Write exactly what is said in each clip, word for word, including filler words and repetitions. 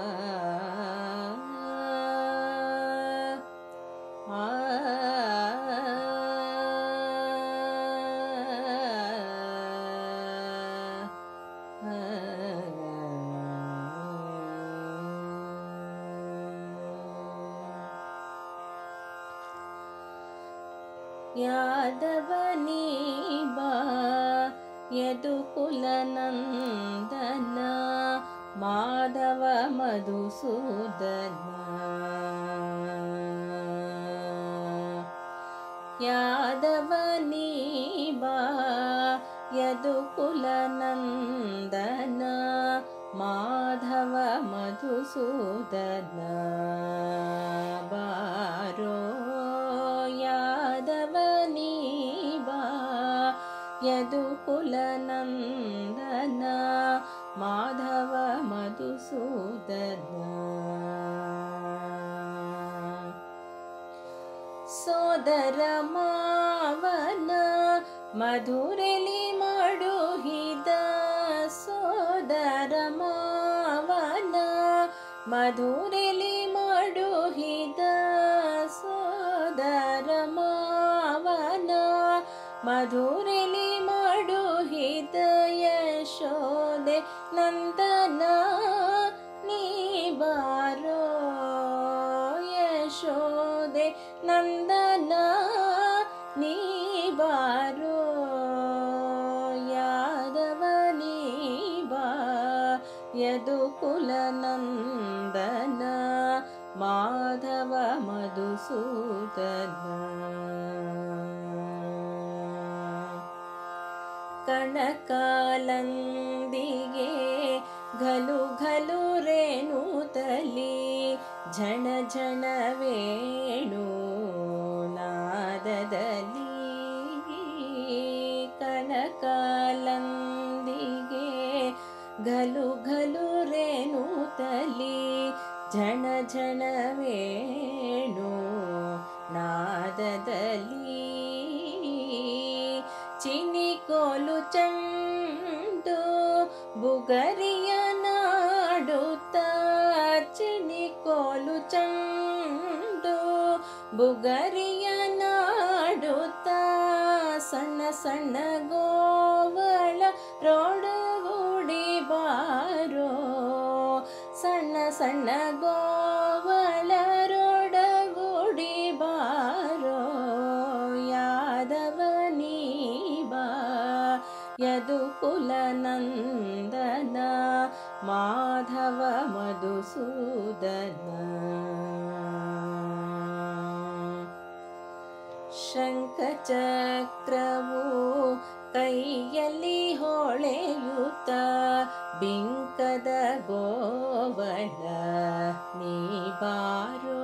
ಯಾದವನಿ ಬಾ ಯದುಕುಲ ನಂದನ ಮಾಧವ ಮಧುಸೂದನ. ಯಾದವನಿ ಬಾ ಯದುಕುಲ ನಂದನ ಮಾಧವ ಮಧುಸೂದನ. ಬಾರೋ ಯಾದವನಿ ಬಾ ಯದುಕುಲ ನಂದನ ಮಾಧವ ಮಧುಸೂದನ. ಸೋದರ ಮಾವನ ಮಧುರೆಲಿ ಮಡುಹಿದ ಸೋದರ ಮಾವನ ಮಧುರೆಲಿ ಮಡುಹಿದ ಸೋದರ ಮಾವನ ಮಧುರೆಲಿ ಮಡುಹಿದ ಯಶೋದೆ ನಂದನ ನೀ ಬಾರೋ ಯಶೋದೆ ನಂದನ ನೀ ಬಾರೋ. ಯಾದವನಿ ಬಾ ಯದುಕುಲ ನಂದನ ಮಾಧವ ಮಧುಸೂದನ. ಕಣಕಾಲಂದಿಗೆ ಘಲು ಘಲು ರೇಣುತಲಿ ಝಣ ಝಣ ವೇಣು ನಾದದಲ್ಲಿ. ಕಣಕಾಲಂದಿಗೆ ಘಲು ಘಲು ರೇಣುತಲಿ ಝಣ ಝಣ ವೇಣು ನಾದದಲ್ಲಿ. ಚಿನಿಕೋಲು ಚಂಡು ಬುಗರಿಯ ನಾಡುತ್ತ ಚಿನಿಕೋಲು ಚಂಡು ಬುಗರಿಯ ನಾಡುತ್ತ ಸಣ್ಣ ಸಣ್ಣ ಗೋವಳ ರೋಡಗೂಡಿ ಬಾರೋ ಸಣ್ಣ ಸಣ್ಣ ಗೋವಳ ರೋಡಗೂಡಿ ಬಾರೋ. ಯಾದವನಿ ಬಾ ಯದುಕುಲ ನಂದನ ಮಾಧವ ಮಧುಸೂದನ. ಶಂಖಚಕ್ರವು ಕೈಯಲ್ಲಿ ಹೊಳೆಯುತ್ತ ಬಿಂಕದ ಗೋವಳ ನೀ ಬಾರೋ.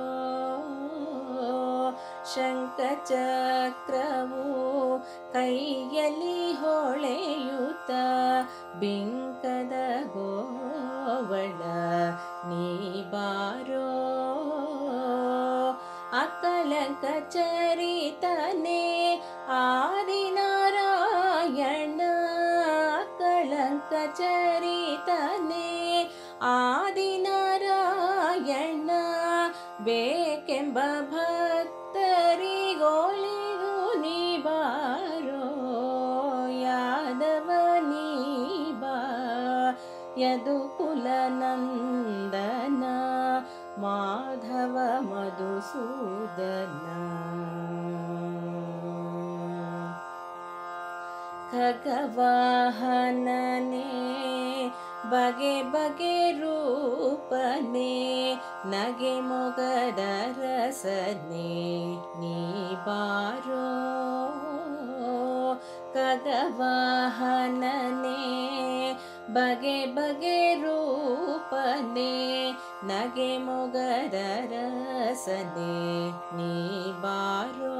ಶಂಖಚಕ್ರವು ಕೈಯಲ್ಲಿ ಹೊಳೆಯುತ್ತ ಬಿಂಕದ ಗೋವಳ ನೀ ಬಾರೋ. ಅಕಳಂಕ ಚರಿತನೆ ಆದಿನಾರಾಯಣ ಅಕಳಂಕ ಚರಿತನೆ ಆದಿನಾರಾಯಣ ಬೇಕೆಂಬ ಭಕ್ತರಿಗೋಲಿಗೂ ನೀ ಬಾರೋ. ಯಾದವನಿ ಬಾ ಯದುಕುಲ ನಂದನ ಮಾಧವ ಮಧುಸೂದನ. ಖಗವಾಹನನೇ ಬಗೆ ಬಗೆ ರೂಪನೇ ನಗೆ ಮೊಗದ ರಸನೆ ನೀ ಬಾರೋ. ಖಗವಾಹನನೇ ಬಗೆ ಬಗೆ ರೂಪನೆ ನಗೆ ಮೊಗದ ರಸನೆ ನೀ ಬಾರೋ.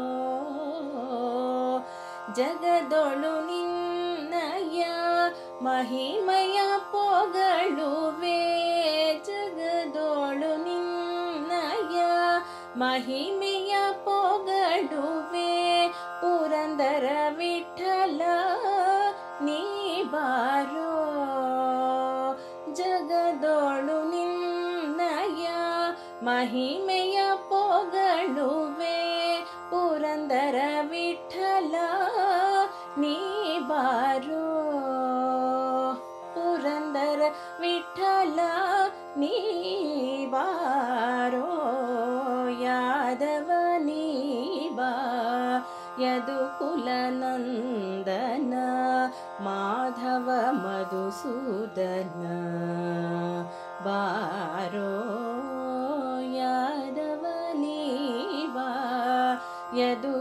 ಜಗದೊಳು ನಿನ್ನಯ ಮಹಿಮಯ ಪೊಗಳುವೆ ಜಗದೊಳು ನಿನ್ನಯ ಮಹಿಮೆಯ ಪೊಗಳುವೆ ಪುರಂದರ ವಿಠಲ ನೀ ಬಾರೋ. ಜಗದೊಳು ನಿನ್ನ ಮಹಿಮೆಯ ಪೊಗಳುವೆ ಪುರಂದರ ವಿಠಲ ನೀ ಬಾರೋ ಪುರಂದರ ವಿಠಲ ನೀ ಬಾರೋ ಯಾದವ ನೀ ಬಾ ಯದುಕುಲ ನಂದನ ಮಾಧವ ಮಧುಸೂದನ ಬಾರೋ ಯಾದವ ನೀ ಬಾ ಯದು